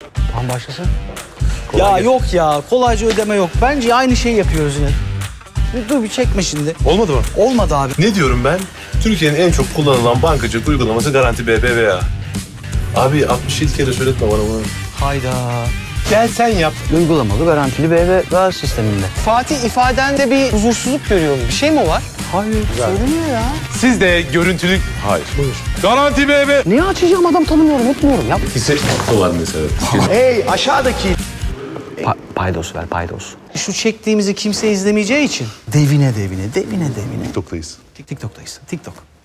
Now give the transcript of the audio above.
Tamam başlasın. Ya yok ya, kolayca ödeme yok. Bence aynı şeyi yapıyoruz yine. Dur bir çekme şimdi. Olmadı mı? Olmadı abi. Ne diyorum ben? Türkiye'nin en çok kullanılan bankacılık uygulaması Garanti BBVA. Abi 67 kere söyletme bana bunu. Hayda. Gel sen yap. Uygulamalı garantili BBVA sisteminde. Fatih ifadende bir huzursuzluk görüyorum. Bir şey mi var? Hayır, söylemiyor ya. Siz de görüntülük... Hayır. Buyur. Garanti BB. Niye açacağım, adam tanımıyorum, unutmuyorum ya. Hisse hakkı var mesela. Hey aşağıdaki. Paydos ver, paydos. Şu çektiğimizi kimse izlemeyeceği için. Devine. TikTok'tayız. TikTok'tayız. TikTok.